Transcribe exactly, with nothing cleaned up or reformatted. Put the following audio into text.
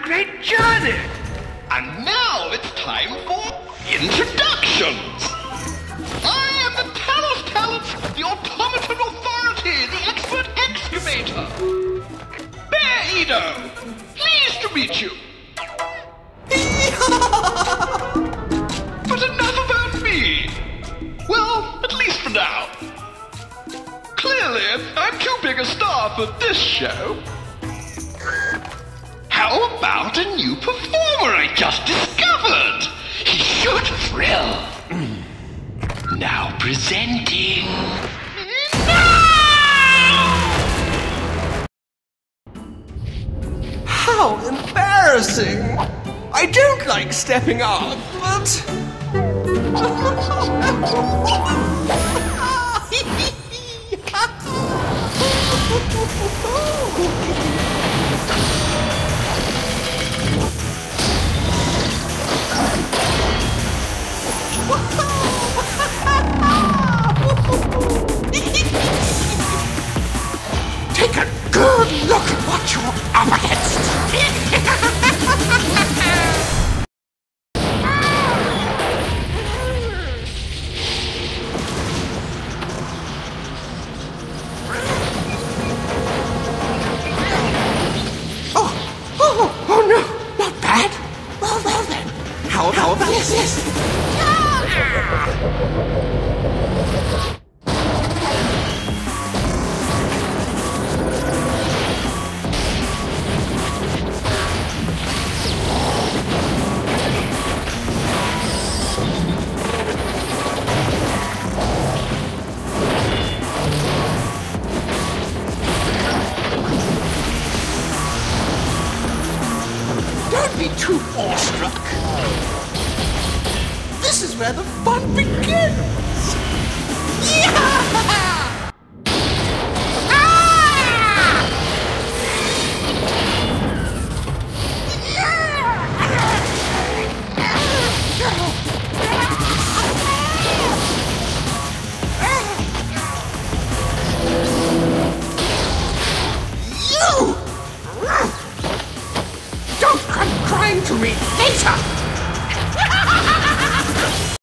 great journey. And now it's time for introductions. I am the Talos Talent, the Automaton Authority, the Expert Excavator. Bear Edo, pleased to meet you. But enough about me. Well, at least for now. Clearly, I'm too big a star for this show. How about a new performer I just discovered? He should thrill. Now presenting... How embarrassing! I don't like stepping up, but... Take a good look at what you're up against! oh, oh, oh no, not bad. Well, well then, how about this? this? Don't be too awestruck. This is where the fun begins. Yeah! You! Don't come crying to me later!